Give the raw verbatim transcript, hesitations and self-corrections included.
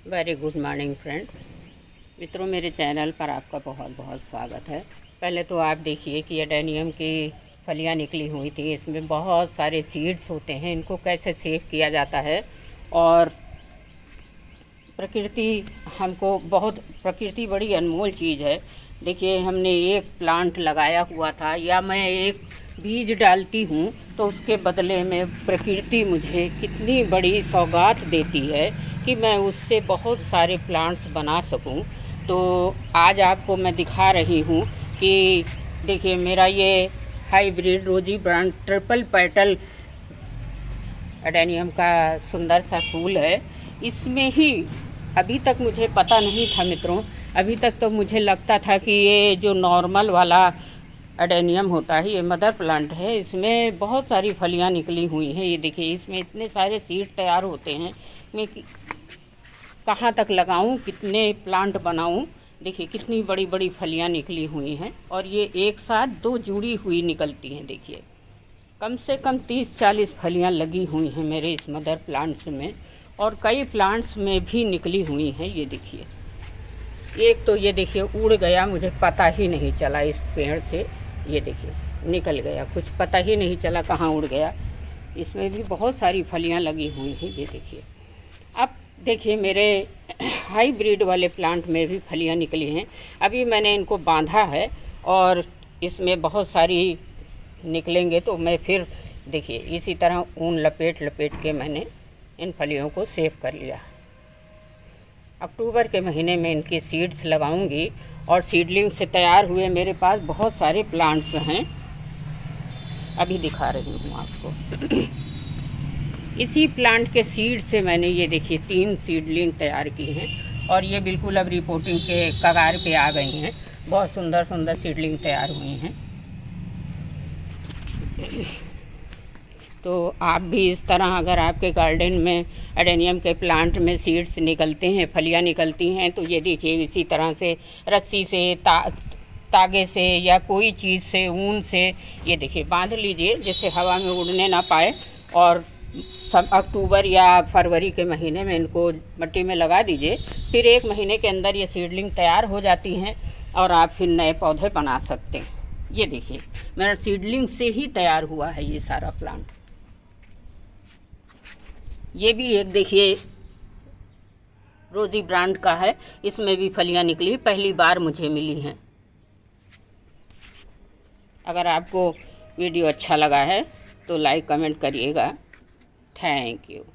Very good morning friend. मित्रों, मेरे channel पर आपका बहुत बहुत स्वागत है। पहले तो आप देखिए कि एडेनियम की फलियां निकली हुई थी। इसमें बहुत सारे सीड्स होते हैं। इनको कैसे सेव किया जाता है और प्रकृति हमको बहुत प्रकृति बड़ी अनमोल चीज़ है। देखिए, हमने एक प्लांट लगाया हुआ था या मैं एक बीज डालती हूँ तो उसके बदले में प्रकृति मुझे कितनी बड़ी सौगात देती है कि मैं उससे बहुत सारे प्लांट्स बना सकूं। तो आज आपको मैं दिखा रही हूं कि देखिए, मेरा ये हाइब्रिड रोजी ब्रांड ट्रिपल पेटल एडेनियम का सुंदर सा फूल है। इसमें ही अभी तक मुझे पता नहीं था मित्रों, अभी तक तो मुझे लगता था कि ये जो नॉर्मल वाला एडेनियम होता है ये मदर प्लांट है। इसमें बहुत सारी फलियां निकली हुई हैं। ये देखिए, इसमें इतने सारे सीड तैयार होते हैं। मैं कहाँ तक लगाऊं, कितने प्लांट बनाऊं। देखिए कितनी बड़ी बड़ी फलियां निकली हुई हैं और ये एक साथ दो जुड़ी हुई निकलती हैं। देखिए, कम से कम तीस चालीस फलियां लगी हुई हैं मेरे इस मदर प्लांट्स में, और कई प्लांट्स में भी निकली हुई हैं। ये देखिए, एक तो ये देखिए उड़ गया, मुझे पता ही नहीं चला इस पेड़ से। ये देखिए निकल गया, कुछ पता ही नहीं चला कहाँ उड़ गया। इसमें भी बहुत सारी फलियां लगी हुई हैं। ये देखिए, अब देखिए मेरे हाइब्रिड वाले प्लांट में भी फलियां निकली हैं। अभी मैंने इनको बांधा है और इसमें बहुत सारी निकलेंगे तो मैं फिर देखिए इसी तरह ऊन लपेट लपेट के मैंने इन फलियों को सेव कर लिया। अक्टूबर के महीने में इनकी सीड्स लगाऊंगी और सीडलिंग से तैयार हुए मेरे पास बहुत सारे प्लांट्स हैं। अभी दिखा रही हूँ आपको। इसी प्लांट के सीड से मैंने ये देखिए तीन सीडलिंग तैयार की हैं और ये बिल्कुल अब रिपोर्टिंग के कगार पे आ गई हैं। बहुत सुंदर सुंदर सीडलिंग तैयार हुई हैं। तो आप भी इस तरह अगर आपके गार्डन में एडेनियम के प्लांट में सीड्स निकलते हैं, फलियां निकलती हैं, तो ये देखिए इसी तरह से रस्सी से ता, तागे से या कोई चीज़ से, ऊन से ये देखिए बांध लीजिए जिससे हवा में उड़ने ना पाए। और सब अक्टूबर या फरवरी के महीने में इनको मिट्टी में लगा दीजिए। फिर एक महीने के अंदर ये सीडलिंग तैयार हो जाती हैं और आप फिर नए पौधे बना सकते हैं। ये देखिए, मेरा सीडलिंग से ही तैयार हुआ है ये सारा प्लांट। ये भी एक देखिए रोजी ब्रांड का है, इसमें भी फलियां निकली, पहली बार मुझे मिली हैं। अगर आपको वीडियो अच्छा लगा है तो लाइक कमेंट करिएगा। Thank you.